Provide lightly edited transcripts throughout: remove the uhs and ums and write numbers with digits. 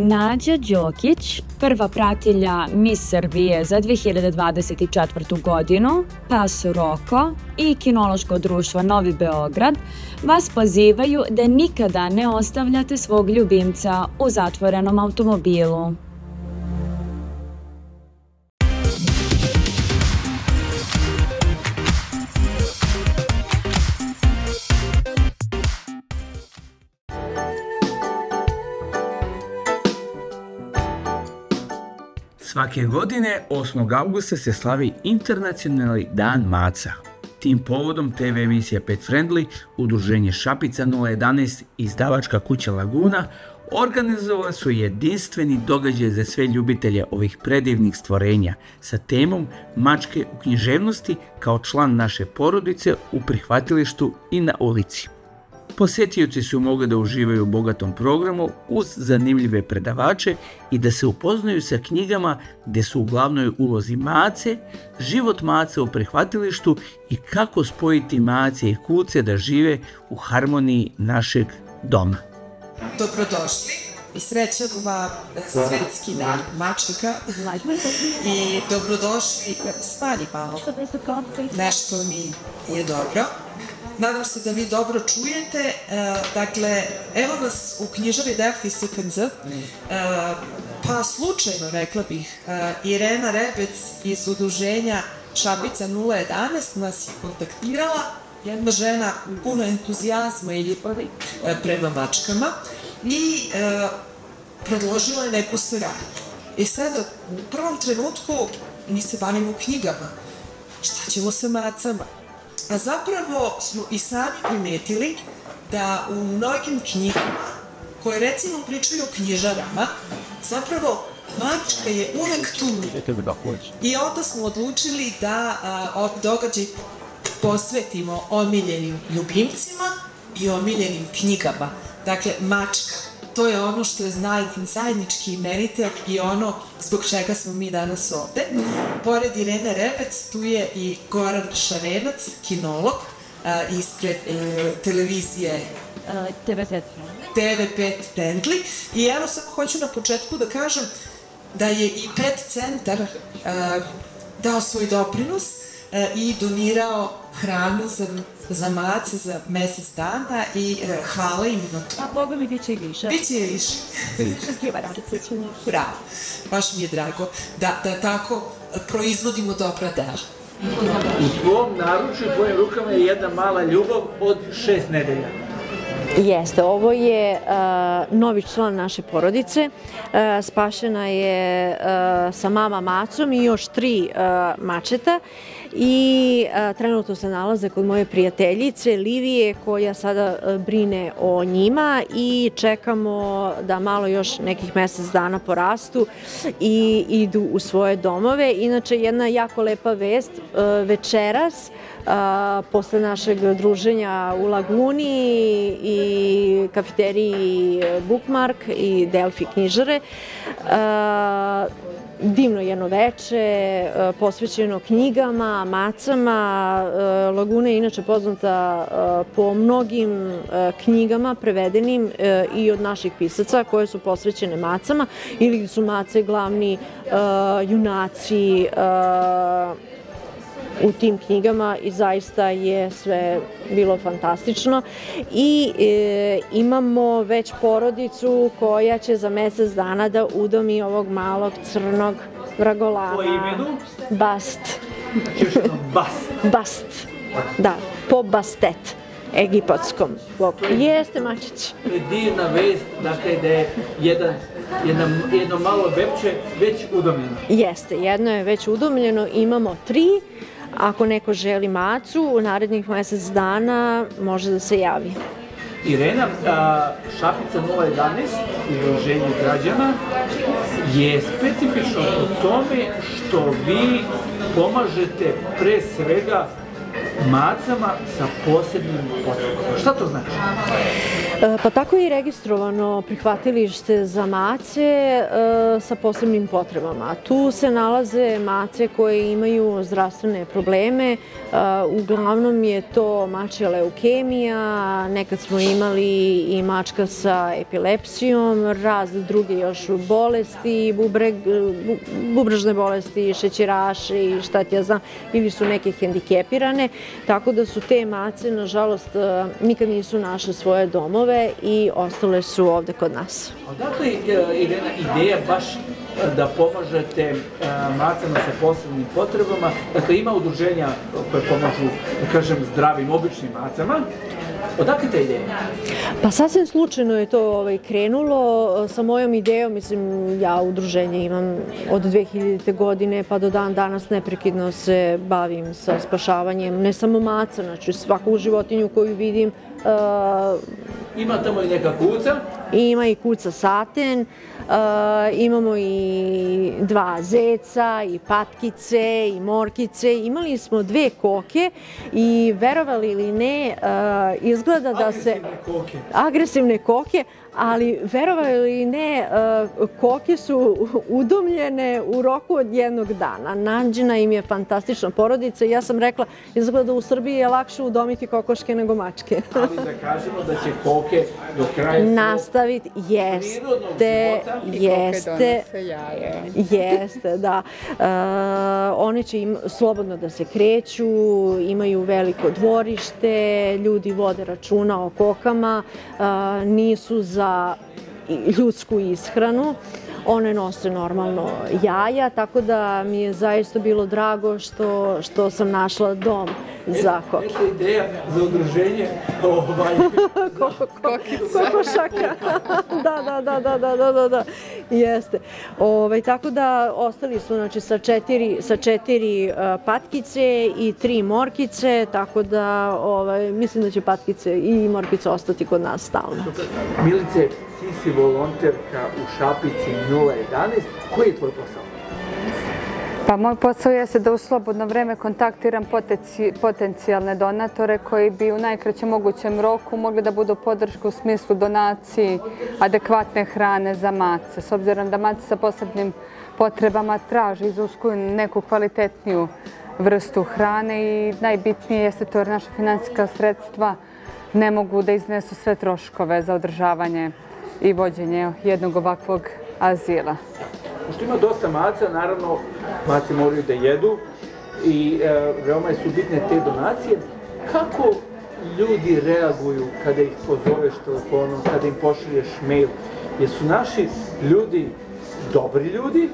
Nađa Đokić, prva pratilja Miss Srbije za 2024. godinu, Pas Roko i Kinološko društvo Novi Beograd vas pozivaju da nikada ne ostavljate svog ljubimca u zatvorenom automobilu. Svake godine 8. augusta se slavi Internacionalni dan maca. Tim povodom TV emisija Pet Friendly, udruženje Šapica 011 i izdavačka kuća Laguna organizovali su jedinstveni događaj za sve ljubitelje ovih predivnih stvorenja sa temom mačke u književnosti kao član naše porodice u prihvatilištu i na ulici. Posetioci su mogli da uživaju u bogatom programu uz zanimljive predavače i da se upoznaju sa knjigama gde su u glavnoj ulozi mace, život mace u prihvatilištu i kako spojiti mace i kuce da žive u harmoniji našeg doma. Dobrodošli i srećan vam svetski dan mačaka i dobrodošli, stani malo, nešto mi je dobro. Nadam se da vi dobro čujete. Dakle, evo nas u knjižari Delfi SKNZ, pa slučajno, rekla bih, Irena Rebec iz udruženja Šapica 011 nas je kontaktirala, jedna žena puno entuzijazma i ljubavi prema mačkama i predložila je neku saradnju. I sada, u prvom trenutku, mi se bavimo knjigama. Šta ćemo sa macama? A zapravo smo i sami primetili da u mnogim knjigama, koje recimo pričaju o knjižarama, zapravo mačka je uvek tu. I onda smo odlučili da ovaj događaj posvetimo omiljenim ljubimcima i omiljenim knjigama. Dakle, mačka, to je ono što je zajednički imenitelj i ono zbog čega smo mi danas ovde. Pored Irene Rebec, tu je i Goran Šarenac, kinolog, ispred televizije TV5 Friendly. I evo samo hoću na početku da kažem da je i Pet centar dao svoj doprinos i donirao hranu za mace za mesec dana i hvala im na to. A Boga mi biće i više. Biće i više. Bravo, baš mi je drago da tako proizvodimo dobra dela. U tvom naručju, u tvojim rukama je jedna mala ljubav od 6 nedelja. Jeste, ovo je novi član naše porodice. Spašena je sa mama macom i još 3 mačeta. I trenutno se nalaze kod moje prijateljice Livije koja sada brine o njima i čekamo da malo još nekih mesec dana porastu i idu u svoje domove. Inače, jedna jako lepa vest, večeras posle našeg druženja u Laguni i kafeteriji Bookmark i Delfi knjižare, divno jedno veče, posvećeno knjigama, macama. Laguna je inače poznata po mnogim knjigama prevedenim i od naših pisaca koje su posvećene macama ili gde su mace glavni junaci u tim knjigama i zaista je sve bilo fantastično. I imamo već porodicu koja će za mesec dana da udomi ovog malog crnog vragolana. Po imenu? Bast. Još jedno Bast. Bast, da, po Bastet, egipatskom. Jeste, mačić. To je divna vest, dakle, da je jedno malo bebče već udomljeno. Jeste, jedno je već udomljeno, imamo 3. Ako neko želi macu, u narednih mesec dana može da se javi. Irena, Šapica 011, udruženje građana, je specifično u tome što vi pomažete pre svega macama sa posebnim potrebama. Šta to znači? Pa tako je i registrovano prihvatilište za mace sa posebnim potrebama. Tu se nalaze mace koje imaju zdravstvene probleme, uglavnom je to mačja leukemija, nekad smo imali i mačka sa epilepsijom, razne druge još bolesti, bubrežne bolesti, šećeraše i šta ti ja znam, ili su neke hendikepirane, tako da su te mace, nažalost, nikad nisu našle svoje domove i ostale su ovde kod nas. Odakle je, Irena, ideja baš da pomažete macama sa posebnim potrebama? Dakle, ima udruženja koje pomažu, da kažem, zdravim, običnim macama. Odakle ta ideja? Pa sasvim slučajno je to krenulo sa mojom idejom. Mislim, ja udruženje imam od 2000. godine pa do dan danas neprekidno se bavim sa spašavanjem ne samo maca, znači svaku životinju koju vidim. Ima tamo i neka kuca? Ima i kuca Saten, imamo i 2 zeca, i patkice, i morkice. Imali smo 2 koke i verovali ili ne, izgleda da se... Agresivne koke, ali verovali ili ne, koke su udomljene u roku od 1 dana. Nađena im je fantastična porodica i ja sam rekla, izgleda u Srbiji je lakše udomiti kokoške nego mačke. Ali da kažemo da će koke do kraja nastaviti, jeste, da. One će slobodno da se kreću, imaju veliko dvorište, ljudi vode računa o kokama, nisu za ljudsku ishranu. One nose normalno jaja, tako da mi je zaista bilo drago što sam našla dom za koke. Neka ideja za udruženje kokošaka. Da, jeste. Tako da ostali smo sa 4 patkice i 3 morkice, tako da mislim da će patkice i morkice ostati kod nas stalno. Milice, ti si volonterka u Šapici 011. Koji je tvoj posao? Pa moj posao jeste da u slobodno vreme kontaktiram potencijalne donatore koji bi u najkraćem mogućem roku mogli da budu podrška u smislu donaciji adekvatne hrane za mace. S obzirom da mace sa posebnim potrebama traže, izuskuju neku kvalitetniju vrstu hrane i najbitnije jeste to jer naša finansijska sredstva ne mogu da iznesu sve troškove za održavanje i vođenje jednog ovakvog azila. Pošto ima dosta maca, naravno, mace moraju da jedu i veoma su bitne te donacije. Kako ljudi reaguju kada ih pozoveš telefonom, kada im pošalješ mail? Jesu naši ljudi dobri ljudi?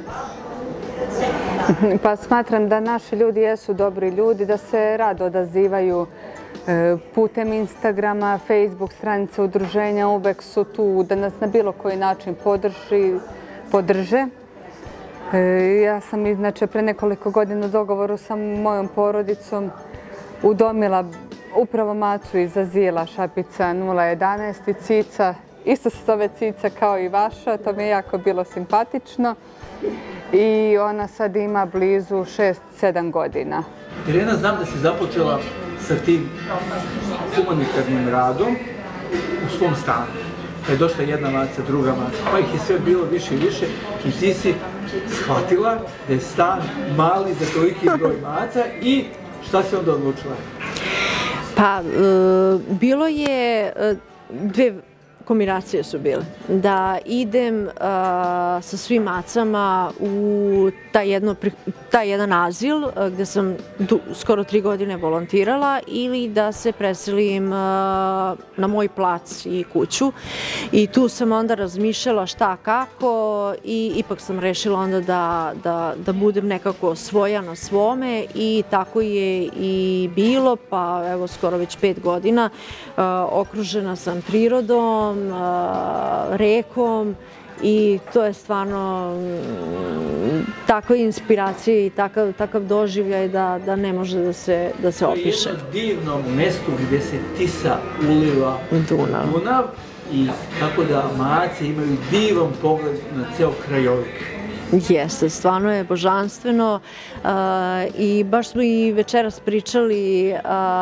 Pa smatram da naši ljudi jesu dobri ljudi, da se rado odazivaju putem Instagrama, Facebook stranice udruženja, uvek su tu da nas na bilo koji način podrže. Ja sam inače pre nekoliko godina u dogovoru sa mojom porodicom udomila upravo macu iz azila Šapica 011 i Cica. Isto se zove Cica kao i vaša, to mi je jako bilo simpatično. I ona sad ima blizu 6-7 godina. Irena, znam da si započela sa tim humanitarnim radom u svom stanu. Pa je došla jedna maca, druga maca, pa ih je sve bilo više i više i ti si shvatila da je stan mali za toliki broj maca i šta si onda odlučila? Pa, bilo je 2 kombinacije su bile. Da idem sa svim macama u taj jedan azil gde sam skoro 3 godine volontirala ili da se preselim na moj plac i kuću. I tu sam onda razmišljala šta kako i ipak sam rešila onda da budem nekako svoja na svome i tako je i bilo, pa evo skoro već 5 godina okružena sam prirodom, rekom i to je stvarno takva inspiracija i takav doživljaj da ne može da se opiše. To je jedno divno mesto gde se Tisa uliva Dunav i tako da mace imaju divan pogled na ceo krajovik. Jeste, stvarno je božanstveno i baš smo i večeras pričali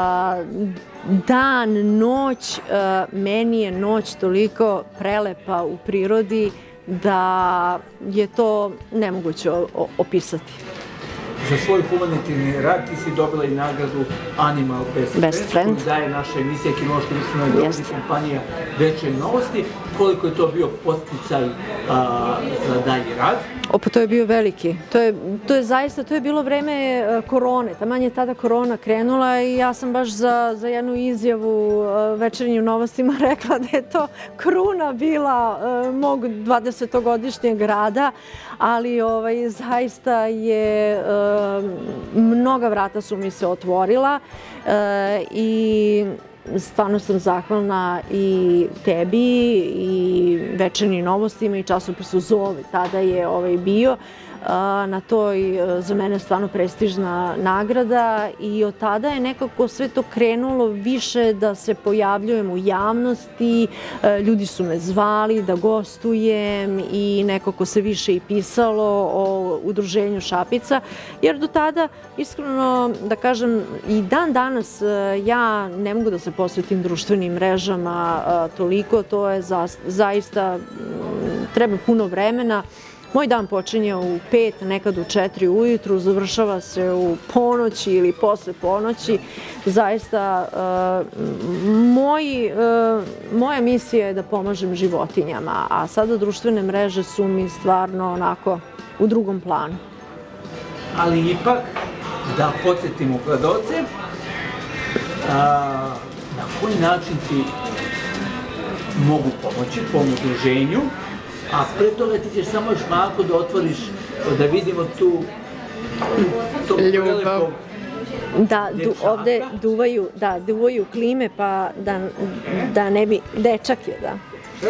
dan, noć, meni je noć toliko prelepa u prirodi da je to nemoguće opisati. Za svoj humanitarni rad ti si dobila i nagradu Animal Best Friend, koju daje naša emisija Kinološko-društvena domaća kompanija Dečije novosti. Koliko je to bio podsticaj za dalji rad? Pa to je bio veliki. To je zaista, to je bilo vreme korone. Taman je tada korona krenula i ja sam baš za jednu izjavu Večernjim novostima rekla da je to kruna bila mog 20-godišnjeg rada, ali zaista je mnoga vrata su mi se otvorila i stvarno sam zahvalna i tebi i Večernjim novostima i časopisu Zove. Tada je bio na toj za mene stvarno prestižna nagrada i od tada je nekako sve to krenulo više da se pojavljujem u javnosti, ljudi su me zvali da gostujem i nekako se više i pisalo o udruženju Šapica, jer do tada, iskreno da kažem, i dan danas ja ne mogu da se posvetim društvenim mrežama toliko, to je zaista, treba puno vremena. Moj dan počinje u 5, nekad u 4 ujutru, završava se u ponoći ili posle ponoći. Zaista, moja misija je da pomažem životinjama, a sada društvene mreže su mi stvarno onako u drugom planu. Ali ipak, da podsjetimo gledaoce, na koji način ti mogu pomoći po udruženju, a pre toga ti ćeš samo još malo da otvoriš, da vidimo tu ljubav. Da, ovde duvaju klime, pa da ne bi, dečak je, da.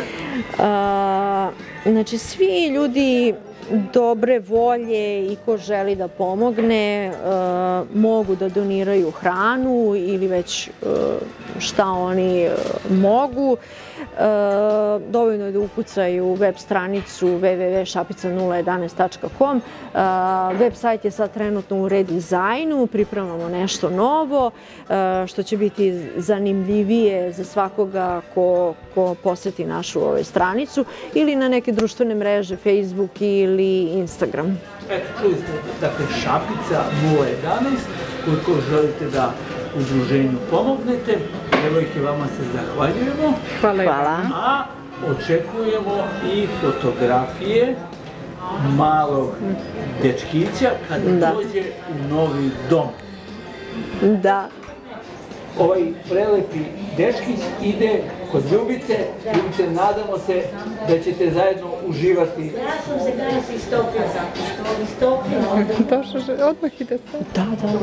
Znači, svi ljudi dobre volje i ko želi da pomogne mogu da doniraju hranu ili već šta oni mogu. Dovoljno je da ukucaju web stranicu www.šapica011.com. Web sajt je sad trenutno u redizajnu, pripremamo nešto novo što će biti zanimljivije za svakoga ko poseti našu stranicu ili na neke društvene mreže, Facebook ili Instagram. Eto, čuli ste, dakle, Šapica 011, koliko želite da udruženju pomognete. Evo ih i vama se zahvaljujemo. Hvala. A očekujemo i fotografije malog dečkića kada dođe u novi dom. Da. Ovaj prelepi dečkić ide kod Ljubice. Ljubice, nadamo se da ćete zajedno uživati. Ja sam se kada se istopio zato što on istopio. Odmah ide sad. Da.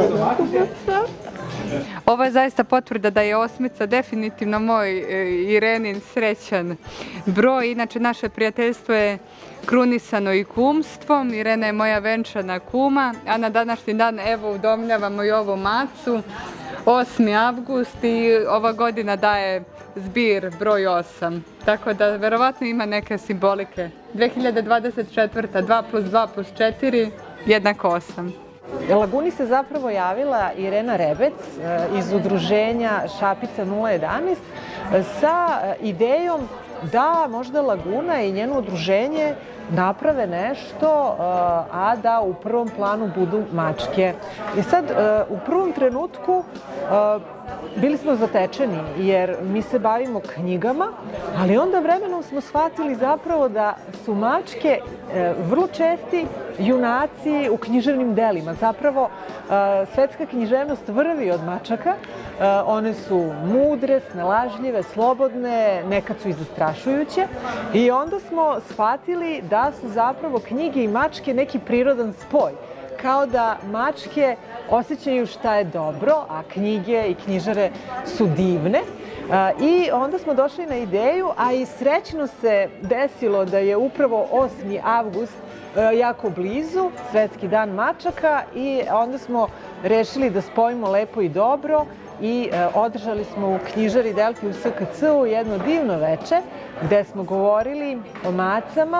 Ovo je zaista potvrda da je osmica definitivno moj Irenin srećan broj. Inače, naše prijateljstvo je krunisano i kumstvom. Irena je moja venčana kuma, a na današnji dan evo udomljavamo i ovu macu. 8. avgust i ova godina daje zbir broj 8. Tako da verovatno ima neke simbolike. 2024. 2 + 2 + 4 jednako 8. Laguni se zapravo javila Irena Rebec iz udruženja Šapica 011 sa idejom da možda Laguna i njeno udruženje naprave nešto, a da u prvom planu budu mačke. I sad, u prvom trenutku bili smo zatečeni jer mi se bavimo knjigama, ali onda vremenom smo shvatili zapravo da su mačke vrlo česti junaci u književnim delima. Zapravo, svetska književnost vrvi od mačaka. One su mudre, snalažljive, slobodne, nekad su i zastrašujuće. I onda smo shvatili da su zapravo knjige i mačke neki prirodan spoj. Kao da mačke osjećaju šta je dobro, a knjige i knjižare su divne. I onda smo došli na ideju, a i srećno se desilo da je upravo 8. avgust jako blizu, Svetski dan mačaka, i onda smo rešili da spojimo lepo i dobro i održali smo u knjižari Delfi u SKC-u jedno divno veče gde smo govorili o macama,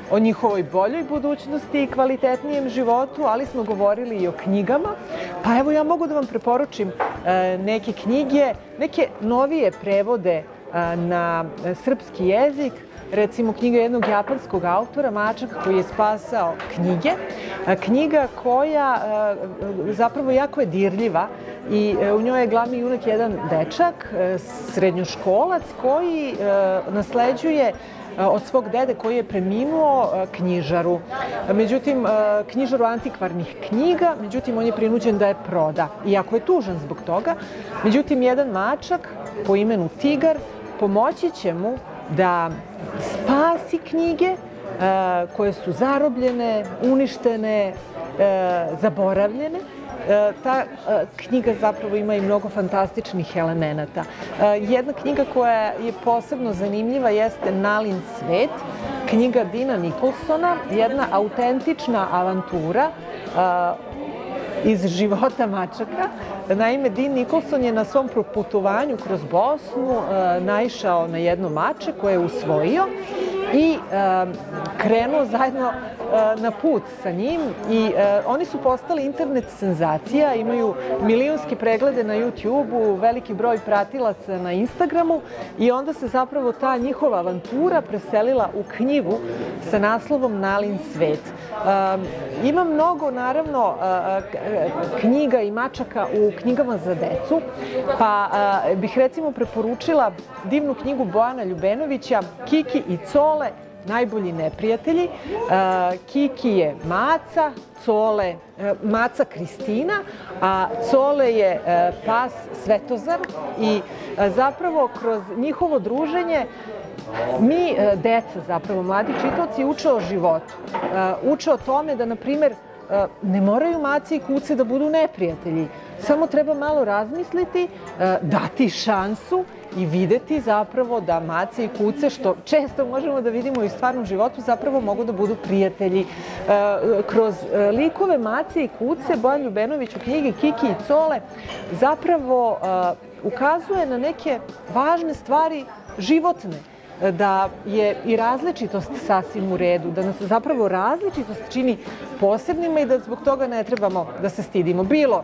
o njihovoj boljoj budućnosti i kvalitetnijem životu, ali smo govorili i o knjigama. Pa evo ja mogu da vam preporučim neke knjige, neke novije prevode na srpski jezik. Recimo knjiga jednog japanskog autora, Mačak koji je spasao knjige. Knjiga koja zapravo jako je dirljiva i u njoj je glavni junak jedan dečak, srednjoškolac koji nasleđuje od svog dede koji je preminuo knjižaru. Međutim, knjižaru antikvarnih knjiga, međutim on je prinuđen da je proda. Iako je tužan zbog toga, međutim jedan mačak po imenu Tigar pomoći će mu da spasi knjige koje su zarobljene, uništene, zaboravljene. Ta knjiga zapravo ima i mnogo fantastičnih elemenata. Jedna knjiga koja je posebno zanimljiva jeste Nalin svet, knjiga Dina Nicholsona, jedna autentična avantura iz života mačaka. Naime, Dean Nicholson je na svom putovanju kroz Bosnu naišao na jedno mače koje je usvojio i krenuo zajedno na put sa njim i oni su postali internet senzacija, imaju milionske preglede na YouTube-u, veliki broj pratilaca na Instagramu i onda se zapravo ta njihova avantura preselila u knjigu sa naslovom Nalin svet. Ima mnogo, naravno, knjiga i mačaka u knjigama za decu, pa bih recimo preporučila divnu knjigu Bojana Ljubenovića Kiki i Cole, najbolji neprijatelji. Kiki je maca, Cole, maca Kristina, a Cole je pas Svetozar i zapravo kroz njihovo druženje mi, deca zapravo, mladi čitaoci, uče o životu. Uče o tome da, na primjer, ne moraju mace i kuce da budu neprijatelji. Samo treba malo razmisliti, dati šansu i videti zapravo da mace i kuce, što često možemo da vidimo i u stvarnom životu, zapravo mogu da budu prijatelji. Kroz likove mace i kuce Bojan Ljubenović u knjigi Kiki i Cole zapravo ukazuje na neke važne stvari životne. Da je i različitost sasvim u redu, da nas zapravo različitost čini posebnima i da zbog toga ne trebamo da se stidimo. Bilo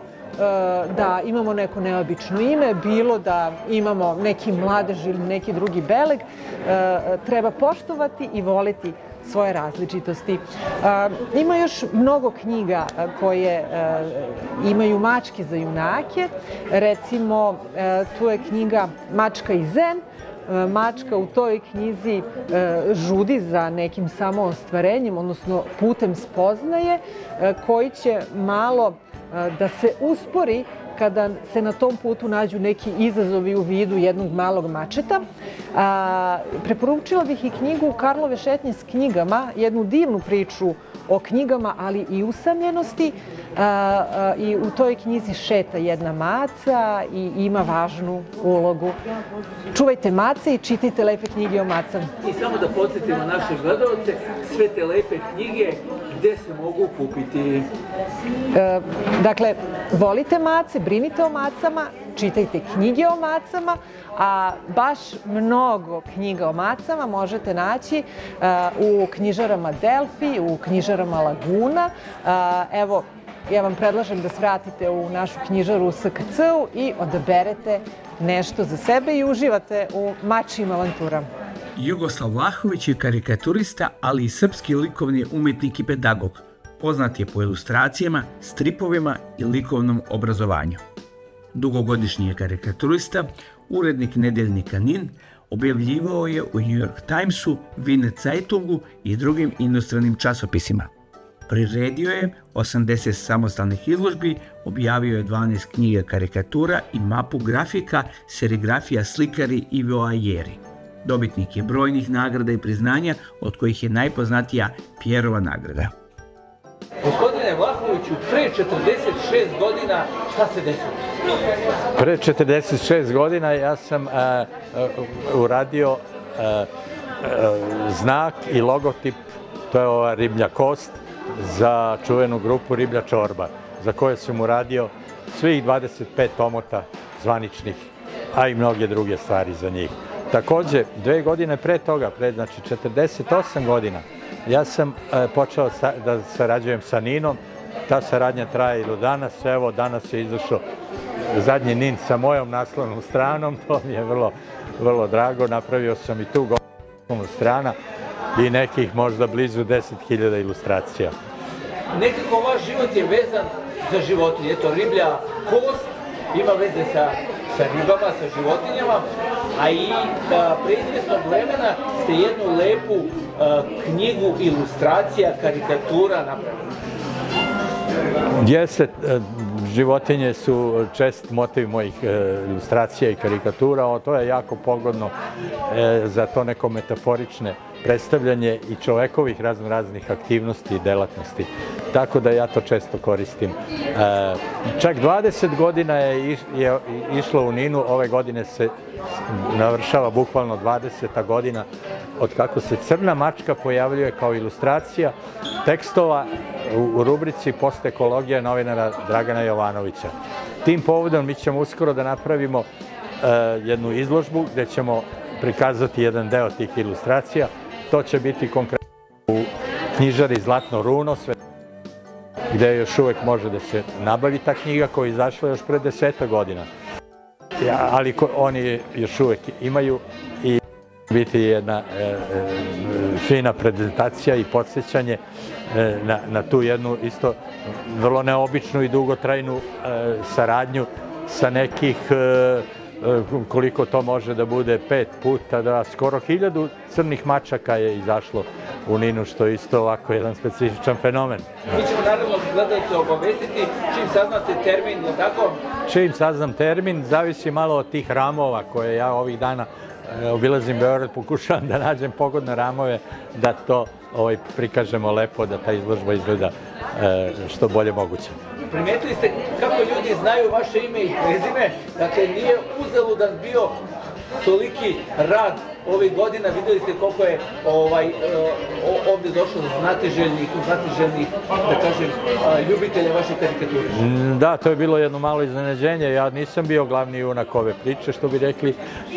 da imamo neko neobično ime, bilo da imamo neki mladež ili neki drugi beleg, treba poštovati i voliti svoje različitosti. Ima još mnogo knjiga koje imaju mačke za junake. Recimo, tu je knjiga Mačka i Zen. Mačka u toj knjizi žudi za nekim samoostvarenjem, odnosno putem spoznaje, koji će malo da se uspori kada se na tom putu nađu neki izazovi u vidu jednog malog mačeta. Preporučila bih i knjigu Karlove šetnje s knjigama, jednu divnu priču o knjigama, ali i usamljenosti. I u toj knjizi šeta jedna maca i ima važnu ulogu. Čuvajte mace i čitajte lepe knjige o macama. I samo da podsjetimo naše gledalce, sve te lepe knjige gde se mogu kupiti? Dakle, volite mace, brinite o macama, čitajte knjige o macama, a baš mnogo knjiga o macama možete naći u knjižarama Delfi, u knjižarama Laguna. Evo, ja vam predlažem da svratite u našu knjižaru u SKC-u i odaberete nešto za sebe i uživate u mačjim avanturama. Jugoslav Vlahović je karikaturista, ali i srpski likovni umetnik i pedagog. Poznat je po ilustracijama, stripovima i likovnom obrazovanju. Dugogodišnji je karikaturista, urednik nedeljnika NIN, objavljivao je u New York Timesu, Wiener Zeitungu i drugim inostranim časopisima. Priredio je 80 samostalnih izložbi, objavio je 12 knjiga karikatura i mapu grafika, serigrafija, slikari i voajeri. Dobitnik je brojnih nagrada i priznanja, od kojih je najpoznatija Pjerova nagrada. Gospodine Vlahoviću, pre 46 godina šta se desilo? Pre 46 godina ja sam uradio znak i logotip, to je ova riblja kost, za čuvenu grupu Riblja čorba, za koje sam uradio svih 25 omota zvaničnih, a i mnoge druge stvari za njih. Takođe, 2 godine pre toga, znači 48 godina, Ja sam počeo da sarađujem sa Ninom, ta saradnja traje i do danas, evo danas je izašao zadnji Nin sa mojom naslovnom stranom, to mi je vrlo drago, napravio sam i tu naslovnu strana i nekih možda blizu 10.000 ilustracija. Nekako vaš život je vezan za životinje, eto riblja kost ima veze sa ribama, sa životinjama, a i pre izvesnog vremena ste jednu lepu knjigu ilustracija, karikatura napravili. Jeste, životinje su čest motiv mojih ilustracija i karikatura, to je jako pogodno za to neko metaforične predstavljanje i čovekovih raznih aktivnosti i delatnosti. Tako da ja to često koristim. Čak 20 godina je išlo u Ninu, ove godine se navršava bukvalno 20. godina od kako se Crna mačka pojavljuje kao ilustracija tekstova u rubrici Postekologija novinara Dragana Jovanovića. Tim povodom mi ćemo uskoro da napravimo jednu izložbu gde ćemo prikazati jedan deo tih ilustracija. To će biti konkretno u knjižari Zlatno runo, gde još uvek može da se nabavi ta knjiga koja je izašla još pre 10 godina. Ali oni još uvek imaju i biti jedna fina prezentacija i podsjećanje na tu jednu isto vrlo neobičnu i dugotrajnu saradnju sa nekih, koliko to može da bude, 5 puta, da skoro 1000 crnih mačaka je izašlo u Ninu, što je isto ovako jedan specifičan fenomen. Mi ćemo naravno gledalce obavestiti čim saznate termin, je tako? Čim saznam termin, zavisi malo od tih ramova koje ja ovih dana obilazim Beograd, pokušavam da nađem pogodne ramove, da to prikažemo lepo, da ta izložba izgleda što bolje moguće. Primetili ste kako ljudi znaju vaše ime i prezime, dakle nije uzaludan bio toliki rad ovih godina, videli ste koliko je ovde došlo do znatiželjnih, da kažem, ljubitelja vaše karikature. Da, to je bilo jedno malo iznenađenje, ja nisam bio glavni junak ove priče, što bi rekli,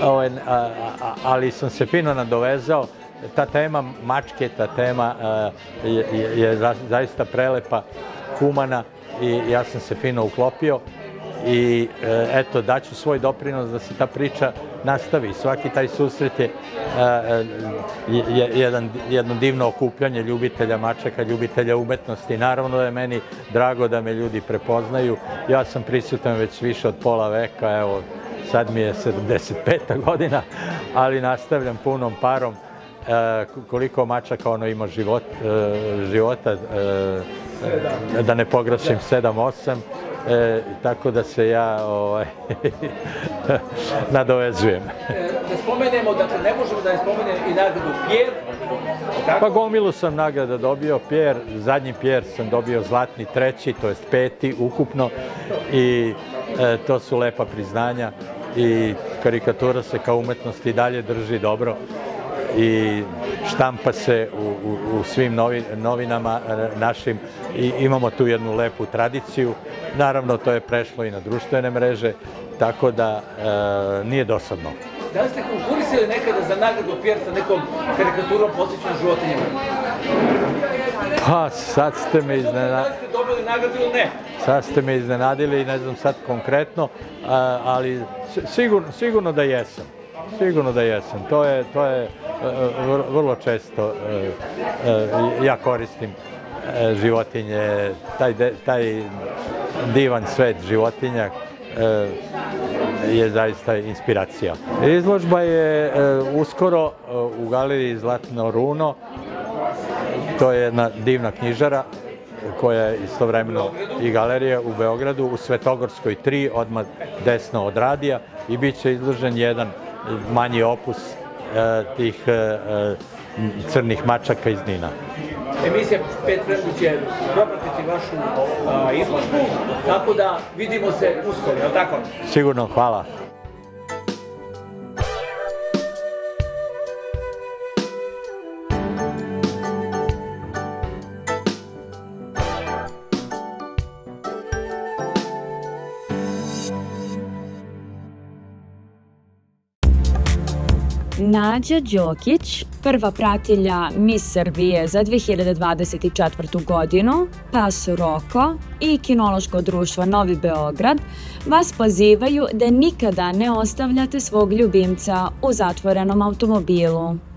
ali sam se fino nadovezao. Ta tema mačke, ta tema je zaista prelepa, humana i ja sam se fino uklopio i eto, daću svoj doprinos da se ta priča nastavi. Svaki taj susret je jedno divno okupljanje ljubitelja mačaka, ljubitelja umetnosti. Naravno da je meni drago da me ljudi prepoznaju. Ja sam prisutan već više od pola veka, evo, sad mi je 75. godina, ali nastavljam punom parom. Koliko mačaka ono ima života, da ne pogrešim 7-8, tako da se ja nadovezujem. Da spomenemo, dakle ne možemo da ne spomenemo i nagradu Pjer. Pa gomilu sam nagrada dobio, Pjer, zadnji Pjer sam dobio zlatni 3., to jest 5. ukupno i to su lepa priznanja i karikatura se kao umetnost i dalje drži dobro i štampa se u svim novinama našim i imamo tu jednu lepu tradiciju. Naravno, to je prešlo i na društvene mreže, tako da nije dosadno. Da li ste konkurisali nekada za nagradu Pjer sa nekom karikaturom posvećenom životinjama? Pa, sad ste me iznenadili. Da li ste dobili nagradu ili ne? Sad ste me iznenadili i ne znam sad konkretno, ali sigurno da jesam. Sigurno da jesam. To je vrlo često, ja koristim životinje, taj divan svet životinja je zaista inspiracija. Izložba je uskoro u galeriji Zlatno runo, to je jedna divna knjižara koja je istovremeno i galerija u Beogradu, u Svetogorskoj 3, odmah desno od radija i bit će izložen jedan manji opus tih crnih mačaka iz Nina. Emisija Pet Friendly će propratiti vašu izložbu, tako da vidimo se uskoro, je li tako? Sigurno, hvala. Nađa Đokić, prva pratilja Miss Srbije za 2024. godinu, pas Roko i Kinološko društvo Novi Beograd vas pozivaju da nikada ne ostavljate svog ljubimca u zatvorenom automobilu.